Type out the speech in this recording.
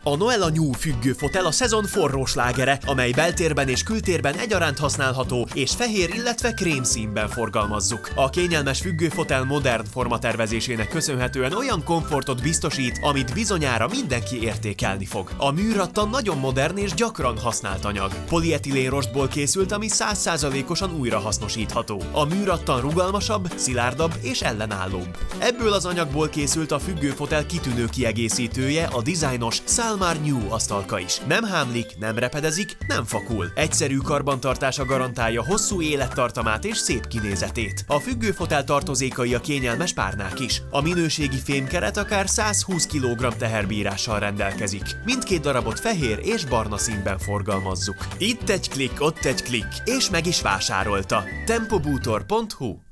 A Noela New függőfotel a szezon forró slágere, amely beltérben és kültérben egyaránt használható, és fehér, illetve krém színben forgalmazzuk. A kényelmes függőfotel modern formatervezésének köszönhetően olyan komfortot biztosít, amit bizonyára mindenki értékelni fog. A műrattan nagyon modern és gyakran használt anyag. Polietilén rostból készült, ami 100%-osan újrahasznosítható. A műrattan rugalmasabb, szilárdabb és ellenállóbb. Ebből az anyagból készült a függőfotel kitűnő kiegészítője, a dizájnos Salmar New asztalka is. Nem hámlik, nem repedezik, nem fakul. Egyszerű karbantartása garantálja hosszú élettartamát és szép kinézetét. A függőfotel tartozékai a kényelmes párnák is. A minőségi fémkeret akár 120 kg teherbírással rendelkezik. Mindkét darabot fehér és barna színben forgalmazzuk. Itt egy klik, ott egy klik, és meg is vásárolta. Tempobútor.hu